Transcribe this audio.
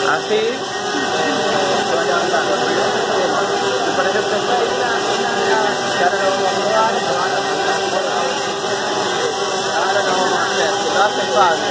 Así, se va levantando. Y por ejemplo, esta hay una que ahora lo vamos a probar, ahora lo vamos a hacer, que lo hace Pablo.